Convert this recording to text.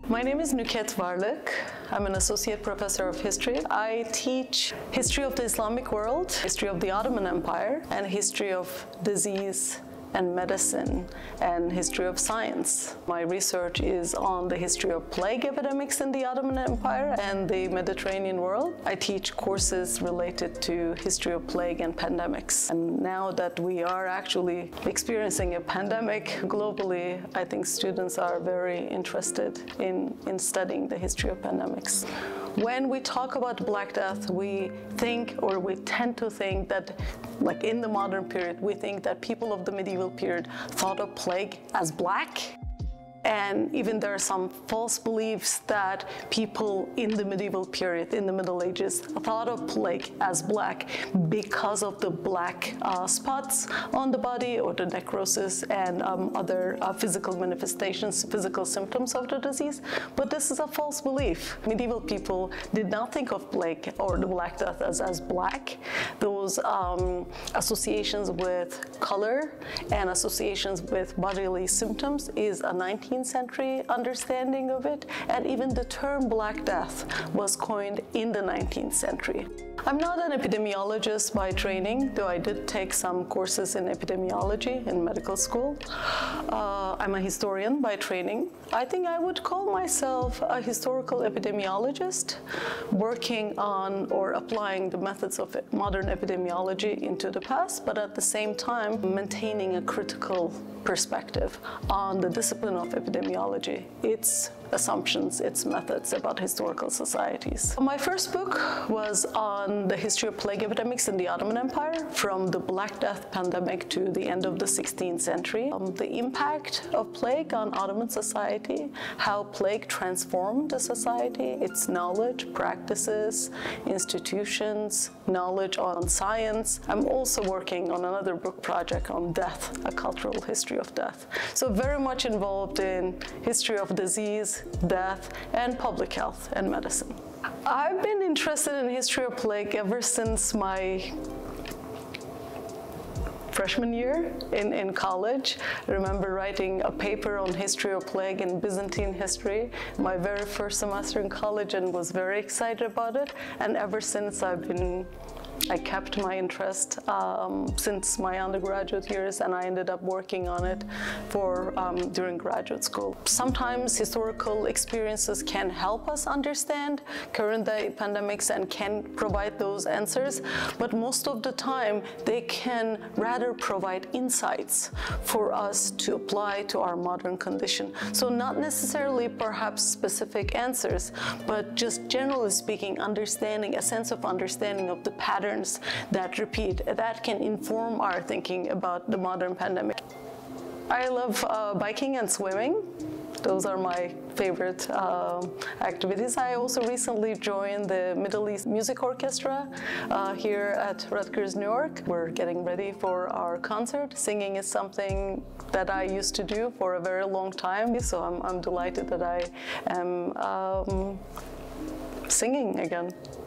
My name is Nükhet Varlik. I'm an associate professor of history. I teach history of the Islamic world, history of the Ottoman Empire, and history of disease and medicine, and history of science. My research is on the history of plague epidemics in the Ottoman Empire and the Mediterranean world. I teach courses related to history of plague and pandemics. And now that we are actually experiencing a pandemic globally, I think students are very interested in studying the history of pandemics. When we talk about Black Death, we think, or we tend to think that, like in the modern period, we think that people of the medieval period thought of plague as black. And even there are some false beliefs that people in the medieval period, in the Middle Ages, thought of plague as black because of the black spots on the body or the necrosis and other physical manifestations, physical symptoms of the disease. But this is a false belief. Medieval people did not think of plague or the Black Death as black. Those associations with color and associations with bodily symptoms is a 19th century understanding of it, and even the term Black Death was coined in the 19th century. I'm not an epidemiologist by training, though I did take some courses in epidemiology in medical school. I'm a historian by training. I think I would call myself a historical epidemiologist, working on or applying the methods of modern epidemiology into the past, but at the same time maintaining a critical perspective on the discipline of epidemiology, its assumptions, its methods about historical societies. My first book was on the history of plague epidemics in the Ottoman Empire, from the Black Death pandemic to the end of the 16th century. The impact of plague on Ottoman society, how plague transformed the society, its knowledge, practices, institutions, knowledge on science. I'm also working on another book project on death, a cultural history of death. So very much involved in history of disease, death, and public health and medicine. I've been interested in history of plague ever since my freshman year in college. I remember writing a paper on history of plague and Byzantine history my very first semester in college, and was very excited about it. And ever since I kept my interest since my undergraduate years, and I ended up working on it during graduate school. Sometimes historical experiences can help us understand current day pandemics and can provide those answers, but most of the time they can rather provide insights for us to apply to our modern condition. So not necessarily perhaps specific answers, but just generally speaking, understanding, a sense of understanding of the patterns that repeat, that can inform our thinking about the modern pandemic. I love biking and swimming. Those are my favorite activities. I also recently joined the Middle East Music Orchestra here at Rutgers-Newark. We're getting ready for our concert. Singing is something that I used to do for a very long time, so I'm delighted that I am singing again.